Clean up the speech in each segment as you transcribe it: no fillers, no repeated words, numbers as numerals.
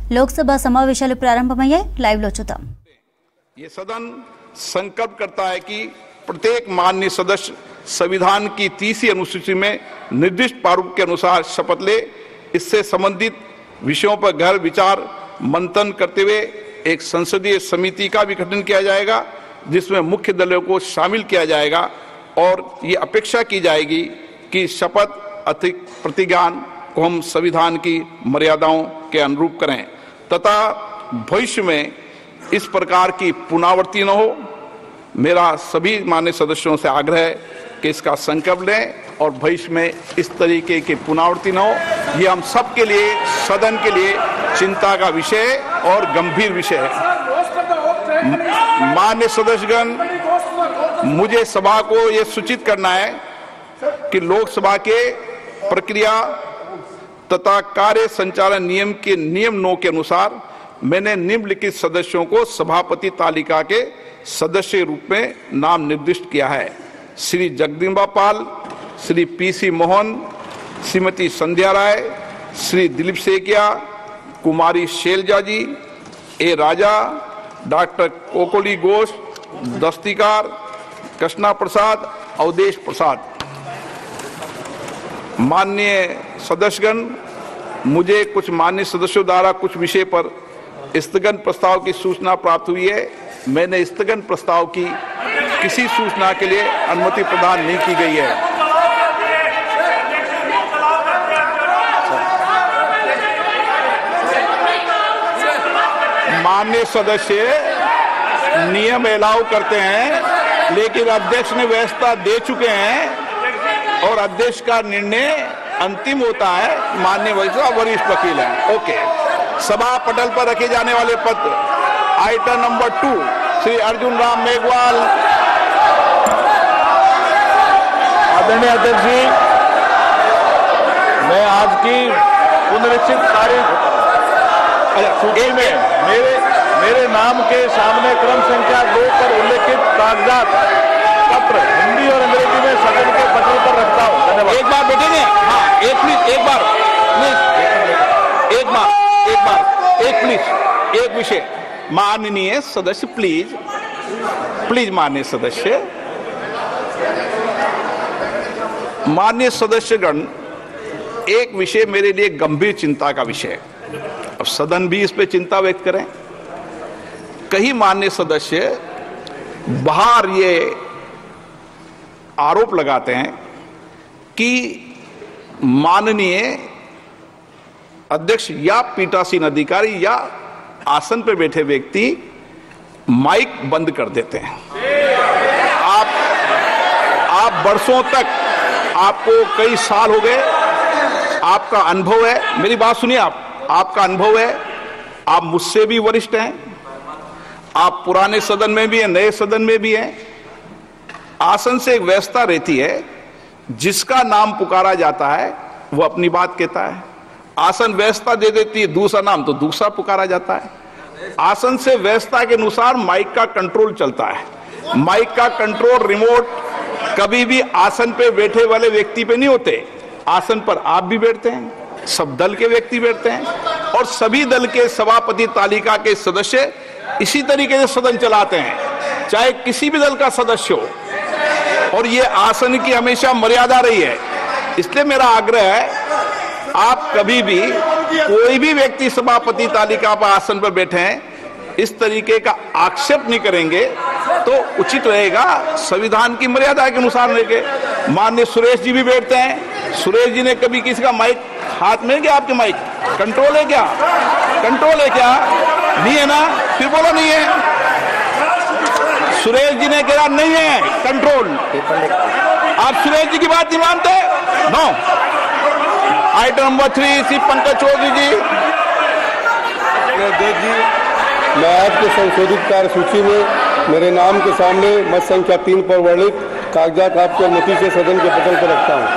లోక్సభ సమావేశాలు ప్రారంభమయ్యాయి. లైవ్ లో చూద్దాం. ये सदन संकल्प करता है कि प्रत्येक माननीय सदस्य संविधान की 30वीं अनुसूची में निर्दिष्ट प्रारूप के अनुसार शपथ ले। इससे संबंधित विषयों पर गहन विचार मंथन करते हुए एक संसदीय समिति का भी गठन किया जाएगा, जिसमें मुख्य दलों को शामिल किया जाएगा और ये अपेक्षा की जाएगी कि शपथ अधिक प्रतिज्ञान को हम संविधान की मर्यादाओं के अनुरूप करें तथा भविष्य में इस प्रकार की पुनरावृत्ति न हो। मेरा सभी माननीय सदस्यों से आग्रह है कि इसका संकल्प लें और भविष्य में इस तरीके की पुनरावृत्ति न हो। ये हम सबके लिए, सदन के लिए चिंता का विषय और गंभीर विषय है। माननीय सदस्यगण, मुझे सभा को ये सूचित करना है कि लोकसभा के प्रक्रिया तथा कार्य संचालन नियम के नियम 9 के अनुसार मैंने निम्नलिखित सदस्यों को सभापति तालिका के सदस्य रूप में नाम निर्दिष्ट किया है: Shri Jagdamba Pal, Shri P C Mohan, Shrimati Sandhya Rai, Shri Dilip Saikia, Kumari Selja ji, A Raja, doctor Kakoli Ghosh, Dastidar, Krishna Prasad, Avdhesh Prasad. माननीय सदस्यगण, मुझे कुछ माननीय सदस्यों द्वारा कुछ विषय पर स्थगन प्रस्ताव की सूचना प्राप्त हुई है। मैंने स्थगन प्रस्ताव की किसी सूचना के लिए अनुमति प्रदान नहीं की गई है। माननीय सदस्य नियम अलाउ करते हैं, लेकिन अध्यक्ष ने व्यवस्था दे चुके हैं और अध्यक्ष का निर्णय अंतिम होता है। माननीय वरिष्ठ वकील हैं। ओके। सभा पटल पर रखे जाने वाले पत्र आइटम नंबर 2 श्री अर्जुन राम मेघवाल। आदरणीय अध्यक्ष जी, मैं आज की पुनरीक्षित तारीख सूची में मेरे नाम के सामने क्रम संख्या 2 पर उल्लेखित कागजात पत्र हिंदी और अंग्रेजी में सदन के पटल पर रखता हूँ। धन्यवाद। एक बार बैठेंगे? हाँ, एक बार प्लीज, एक विषय। माननीय सदस्य प्लीज माननीय सदस्य, माननीय सदस्यगण, एक विषय मेरे लिए गंभीर चिंता का विषय है। अब सदन भी इस पे चिंता व्यक्त करें। कई माननीय सदस्य बाहर ये आरोप लगाते हैं कि माननीय अध्यक्ष या पीठासीन अधिकारी या आसन पर बैठे व्यक्ति माइक बंद कर देते हैं। आप वर्षों तक, आपको कई साल हो गए, आपका अनुभव है। मेरी बात सुनिए, आपका अनुभव है, आप मुझसे भी वरिष्ठ हैं, आप पुराने सदन में भी हैं, नए सदन में भी हैं। आसन से एक व्यवस्था रहती है, जिसका नाम पुकारा जाता है वो अपनी बात कहता है। आसन व्यवस्था दे देती है दूसरा नाम, तो दूसरा पुकारा जाता है। आसन से व्यवस्था के अनुसार माइक का कंट्रोल चलता है। माइक का कंट्रोल रिमोट कभी भी आसन पे बैठे वाले व्यक्ति पे नहीं होते। आसन पर आप भी बैठते हैं, सब दल के व्यक्ति बैठते हैं और सभी दल के सभापति तालिका के सदस्य इसी तरीके से सदन चलाते हैं, चाहे किसी भी दल का सदस्य हो। और ये आसन की हमेशा मर्यादा रही है। इसलिए मेरा आग्रह है, आप कभी भी, कोई भी व्यक्ति सभापति तालिका पर आसन पर बैठे हैं, इस तरीके का आक्षेप नहीं करेंगे तो उचित रहेगा। संविधान की मर्यादा के अनुसार रहेंगे। माननीय सुरेश जी भी बैठते हैं। सुरेश जी ने कभी किसी का माइक हाथ में क्या? आपके माइक कंट्रोल है क्या? कंट्रोल है क्या? नहीं है ना? फिर बोलो नहीं है। सुरेश जी ने कहा नहीं है कंट्रोल। आप सुरेश जी की बात नहीं मानते? No. Item number 3 Shri Pankaj Chaudhary ji. अध्यक्ष जी, मैं आपके संशोधित कार्य सूची में मेरे नाम के सामने मत संख्या 3 पर वर्णित कागजात आपकी अनुमति से सदन के पटल पर रखता हूं।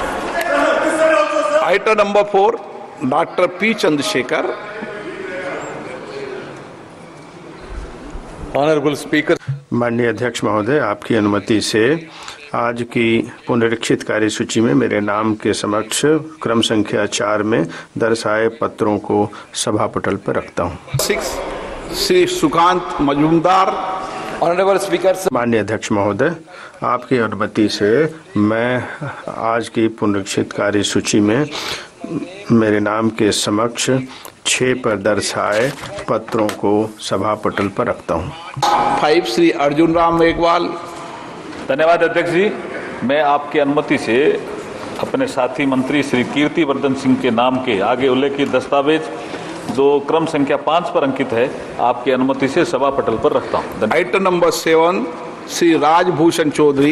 Item number 4 doctor P Chandrasekhar. Honorable Speaker. माननीय अध्यक्ष महोदय, आपकी अनुमति से आज की पुनरीक्षित कार्यसूची में मेरे नाम के समक्ष क्रम संख्या 4 में दर्शाए पत्रों को सभा पटल पर रखता हूं। 6 श्री सुकांत मजूमदार। ऑनरेबल स्पीकर, माननीय अध्यक्ष महोदय, आपकी अनुमति से मैं आज की पुनरीक्षित कार्यसूची में मेरे नाम के समक्ष 6 पर दर्शाए पत्रों को सभा पटल पर रखता हूं। 5 श्री अर्जुन राम मेघवाल। धन्यवाद अध्यक्ष जी। मैं आपकी अनुमति से अपने साथी मंत्री श्री कीर्ति वर्धन सिंह के नाम के आगे उल्लेखित दस्तावेज जो क्रम संख्या 5 पर अंकित है, आपकी अनुमति से सभा पटल पर रखता हूं। Item number 7 Shri Rajbhushan Chaudhary.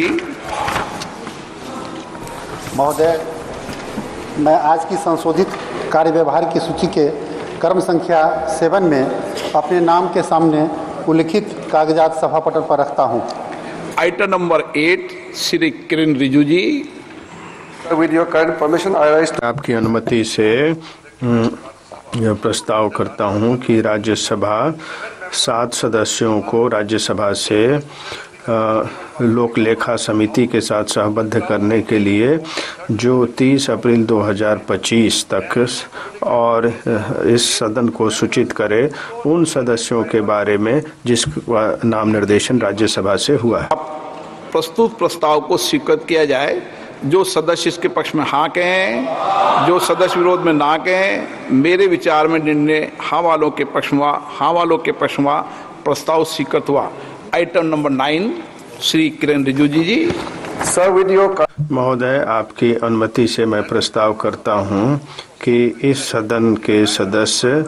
महोदय, मैं आज की संशोधित कार्य व्यवहार की सूची के क्रम संख्या 7 में अपने नाम के सामने उल्लिखित कागजात सभा पटल पर रखता हूं। Item number 8 Shri Kiren Rijiju ji. With your kind permission I rise. आपकी अनुमति से यह प्रस्ताव करता हूं कि राज्यसभा 7 सदस्यों को राज्यसभा से लोक लेखा समिति के साथ सहबद्ध करने के लिए जो 30 अप्रैल 2025 तक और इस सदन को सूचित करे उन सदस्यों के बारे में जिसका नाम निर्देशन राज्यसभा से हुआ है। प्रस्तुत प्रस्ताव को स्वीकृत किया जाए। जो सदस्य इसके पक्ष में हाँ कहें, जो सदस्य विरोध में ना कहें, मेरे विचार में निर्णय हाँ वालों के पक्ष में, हाँ वालों के पक्ष में प्रस्ताव स्वीकृत हुआ। Item number 9 Shri Kiren Rijiju ji. Sir with your. महोदय, आपकी अनुमति से मैं प्रस्ताव करता हूं कि इस सदन के सदस्य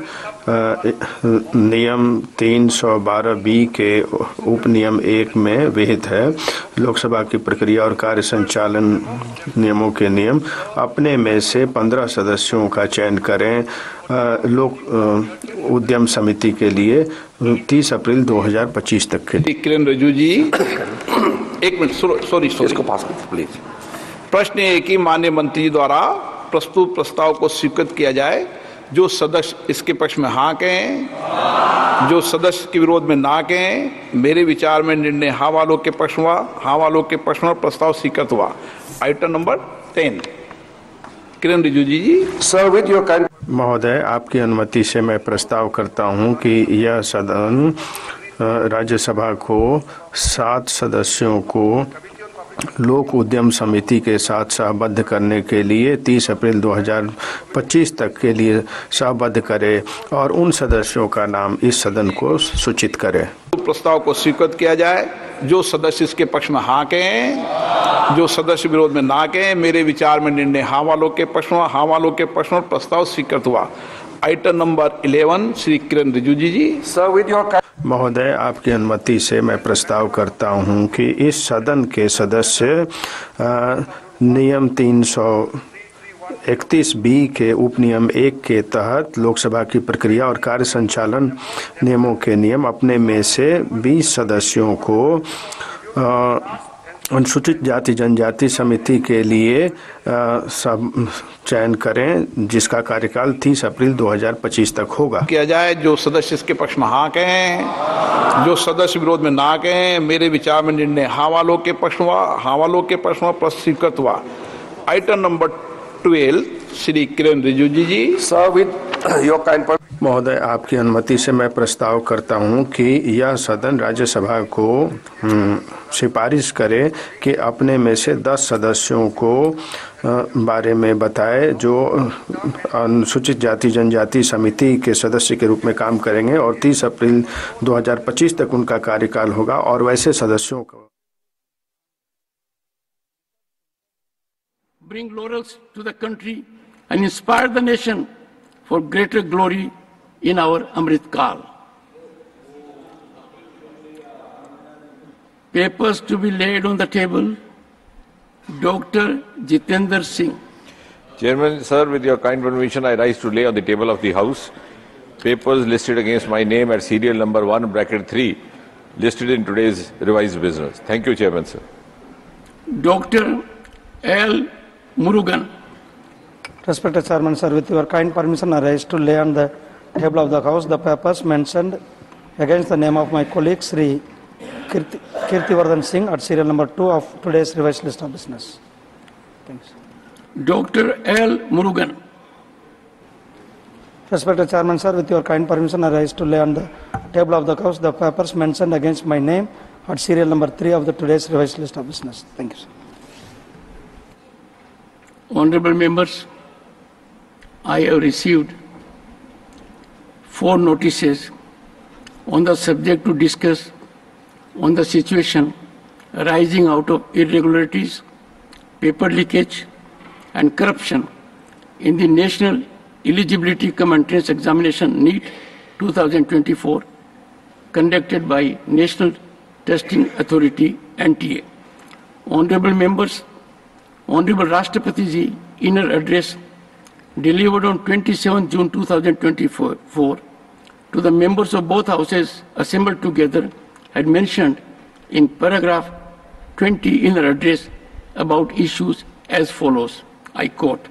नियम 312B के उप नियम 1 में विहित है लोकसभा की प्रक्रिया और कार्य संचालन नियमों के नियम अपने में से 15 सदस्यों का चयन करें लोक उद्यम समिति के लिए 30 अप्रैल 2025 तक के लिए। किरण रिजिजू जी, एक मिनट, सॉरी इसको पास कर प्लीज। प्रश्न ये कि माननीय मंत्री जी द्वारा प्रस्तुत प्रस्ताव को स्वीकृत किया जाए। जो सदस्य इसके पक्ष में हाँ कहें, जो सदस्य के विरोध में ना कहें, मेरे विचार में निर्णय हाँ वालों के पक्ष हुआ, हाँ वालों के पक्ष में प्रस्ताव स्वीकृत हुआ। Item number 10 Kiren Rijiju ji. Sir with your kind. महोदय, आपकी अनुमति से मैं प्रस्ताव करता हूं कि यह सदन राज्यसभा को 7 सदस्यों को लोक उद्यम समिति के साथ सहबद्ध करने के लिए 30 अप्रैल 2025 तक के लिए सहबद्ध करे और उन सदस्यों का नाम इस सदन को सूचित करे। प्रस्ताव को स्वीकृत किया जाए। जो सदस्य इसके पक्ष में हाँ कहें, जो सदस्य विरोध में ना कहें, मेरे विचार में निर्णय हाँ वालों के पक्ष में, हाँ वालों के पक्ष में प्रस्ताव स्वीकृत हुआ। Item number 11 Shri Kiren Rijiju ji. Sir with your. महोदय, आपकी अनुमति से मैं प्रस्ताव करता हूं कि इस सदन के सदस्य नियम 331B के उप नियम 1 के तहत लोकसभा की प्रक्रिया और कार्य संचालन नियमों के नियम अपने में से 20 सदस्यों को अनुसूचित जाति जनजाति समिति के लिए सब चयन करें जिसका कार्यकाल 30 अप्रैल 2025 तक होगा। किया जाए। जो सदस्य इसके पक्ष में हाँ कहें, जो सदस्य विरोध में ना कहें, मेरे विचार में निर्णय हाँ वालों के पक्ष हुआ, हाँ वालों के पक्ष में प्रस्वीकृत हुआ। Item number 12 Shri Kiren Rijiju ji. Sir with your kind. महोदय, आपकी अनुमति से मैं प्रस्ताव करता हूं कि यह सदन राज्यसभा को सिफारिश करे कि अपने में से 10 सदस्यों को बारे में बताए जो अनुसूचित जाति जनजाति समिति के सदस्य के रूप में काम करेंगे और 30 अप्रैल 2025 तक उनका कार्यकाल होगा और वैसे सदस्यों को bring laurels to the country and inspire the nation for greater glory in our Amrit Kal. Papers to be laid on the table. Dr. Jitendra Singh. Chairman, sir, with your kind permission, I rise to lay on the table of the House papers listed against my name at serial number 1(3) listed in today's revised business. Thank you, Chairman, sir. Dr. L. Murugan. Respected Chairman, sir, with your kind permission, I rise to lay on the table of the House the papers mentioned against the name of my colleague Sri Kirtivardhan Singh at serial number 2 of today's revised list of business. Thanks. Dr. L. Murugan. Respected Chairman, sir, with your kind permission, I rise to lay on the table of the House the papers mentioned against my name at serial number 3 of the today's revised list of business. Thank you, sir. Honorable members, I have received 4 notices on the subject to discuss on the situation arising out of irregularities, paper leakage, and corruption in the National Eligibility Cum Entrance Examination NEET 2024 conducted by National Testing Authority NTA. Honorable members, Honorable Rashtrapati Ji in her address delivered on 27 June 2024 to the members of both houses assembled together had mentioned in paragraph 20 in her address about issues as follows. I quote,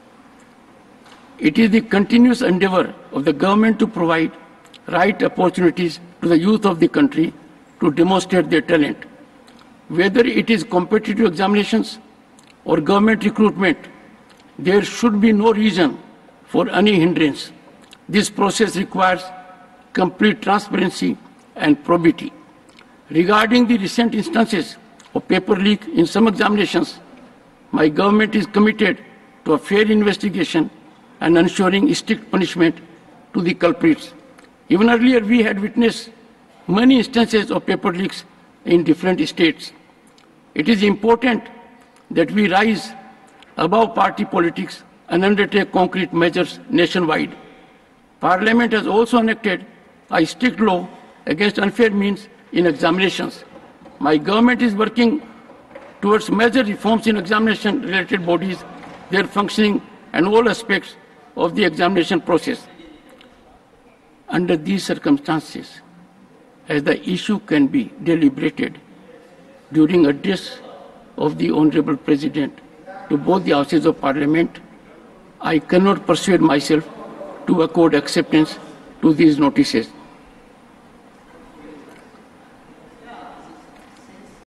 "It is the continuous endeavor of the government to provide right opportunities to the youth of the country to demonstrate their talent. Whether it is competitive examinations or government recruitment, there should be no reason for any hindrance. This process requires complete transparency and probity. Regarding the recent instances of paper leak in some examinations, my government is committed to a fair investigation and ensuring strict punishment to the culprits. Even earlier, we had witnessed many instances of paper leaks in different states. It is important that we rise above party politics and undertake concrete measures nationwide. Parliament has also enacted a strict law against unfair means in examinations. My government is working towards major reforms in examination-related bodies, their functioning, and all aspects of the examination process. Under these circumstances, as the issue can be deliberated during address of the Honorable President to both the Houses of Parliament, I cannot persuade myself to accord acceptance to these notices.